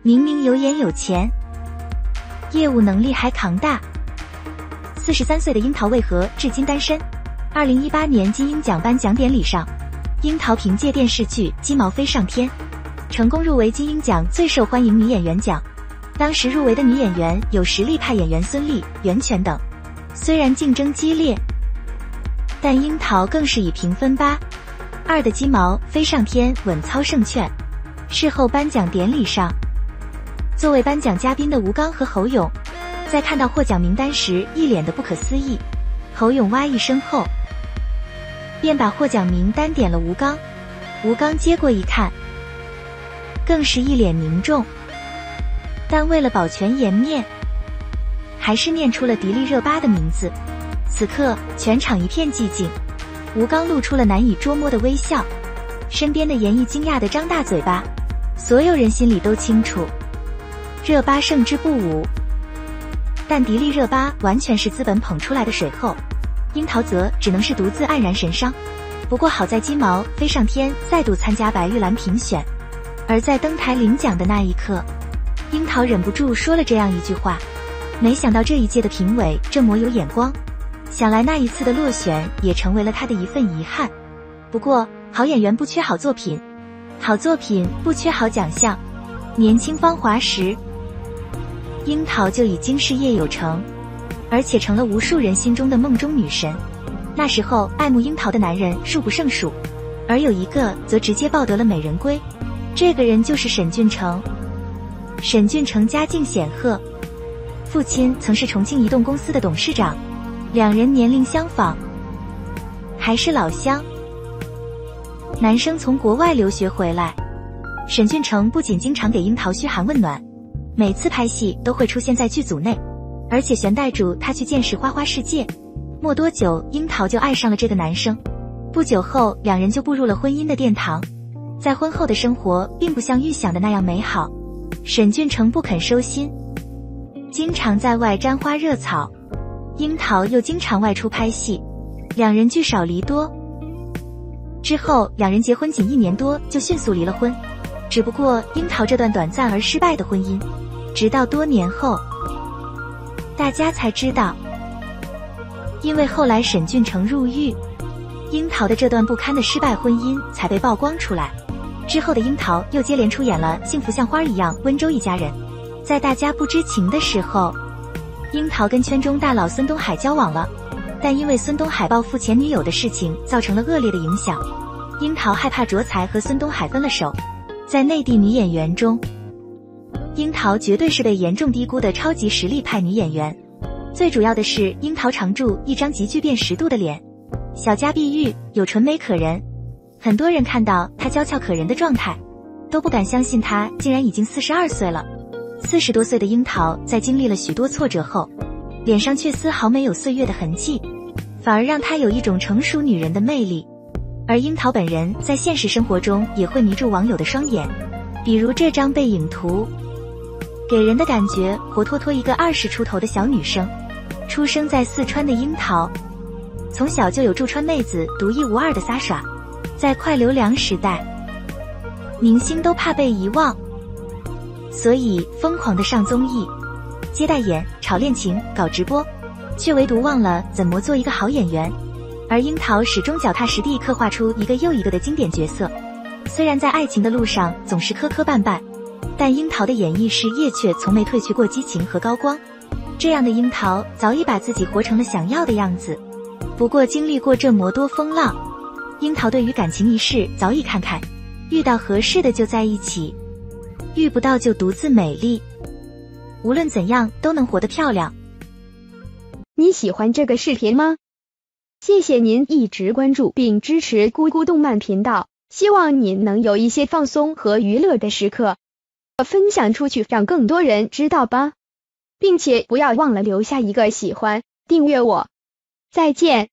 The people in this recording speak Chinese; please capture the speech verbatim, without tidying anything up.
明明有颜有钱，业务能力还扛大。四十三岁的樱桃为何至今单身？二零一八年金鹰奖颁奖典礼上，樱桃凭借电视剧《鸡毛飞上天》成功入围金鹰奖最受欢迎女演员奖。当时入围的女演员有实力派演员孙俪、袁泉等。虽然竞争激烈，但樱桃更是以评分八二的鸡毛飞上天稳操胜券。事后颁奖典礼上，作为颁奖嘉宾的吴刚和侯勇，在看到获奖名单时一脸的不可思议。侯勇哇一声后，便把获奖名单点了吴刚。吴刚接过一看，更是一脸凝重，但为了保全颜面，还是念出了迪丽热巴的名字。此刻全场一片寂静，吴刚露出了难以捉摸的微笑，身边的颜艺惊讶地张大嘴巴。所有人心里都清楚，热巴胜之不武，但迪丽热巴完全是资本捧出来的水后，樱桃则只能是独自黯然神伤。不过好在鸡毛飞上天再度参加白玉兰评选，而在登台领奖的那一刻，樱桃忍不住说了这样一句话：没想到这一届的评委这么有眼光，想来那一次的落选也成为了他的一份遗憾。不过好演员不缺好作品，好作品不缺好奖项。年轻芳华时，樱桃就已经事业有成，而且成了无数人心中的梦中女神。那时候爱慕樱桃的男人数不胜数，而有一个则直接抱得了美人归，这个人就是沈俊成。沈俊成家境显赫，父亲曾是重庆移动公司的董事长，两人年龄相仿，还是老乡。男生从国外留学回来，沈俊成不仅经常给樱桃嘘寒问暖，每次拍戏都会出现在剧组内，而且悬带住他去见识花花世界。没多久，樱桃就爱上了这个男生。不久后，两人就步入了婚姻的殿堂。在婚后的生活并不像预想的那样美好，沈俊成不肯收心，经常在外沾花惹草，樱桃又经常外出拍戏，两人聚少离多。之后两人结婚仅一年多就迅速离了婚，只不过樱桃这段短暂而失败的婚姻，直到多年后大家才知道，因为后来沈俊成入狱，樱桃的这段不堪的失败婚姻才被曝光出来。之后的樱桃又接连出演了《幸福像花一样》《温州一家人》。在大家不知情的时候，樱桃跟圈中大佬孙东海交往了，但因为孙东海报复前女友的事情造成了恶劣的影响，樱桃害怕卓才和孙东海分了手。在内地女演员中，樱桃绝对是被严重低估的超级实力派女演员。最主要的是，樱桃常驻一张极具辨识度的脸，小家碧玉，有纯美可人。很多人看到她娇俏可人的状态，都不敢相信她竟然已经四十二岁了。四十多岁的樱桃在经历了许多挫折后，脸上却丝毫没有岁月的痕迹，反而让她有一种成熟女人的魅力。而樱桃本人在现实生活中也会迷住网友的双眼，比如这张背影图，给人的感觉活脱脱一个二十出头的小女生。出生在四川的樱桃，从小就有驻川妹子独一无二的撒耍。在快流量时代，明星都怕被遗忘，所以疯狂的上综艺、接代言、炒恋情、搞直播，却唯独忘了怎么做一个好演员。而樱桃始终脚踏实地刻画出一个又一个的经典角色，虽然在爱情的路上总是磕磕绊绊，但樱桃的演艺事业却从没褪去过激情和高光。这样的樱桃早已把自己活成了想要的样子。不过经历过这么多风浪，樱桃对于感情一事早已看开，遇到合适的就在一起，遇不到就独自美丽，无论怎样都能活得漂亮。 你喜欢这个视频吗？谢谢您一直关注并支持咕咕动漫频道，希望您能有一些放松和娱乐的时刻，分享出去让更多人知道吧，并且不要忘了留下一个喜欢，订阅我。再见。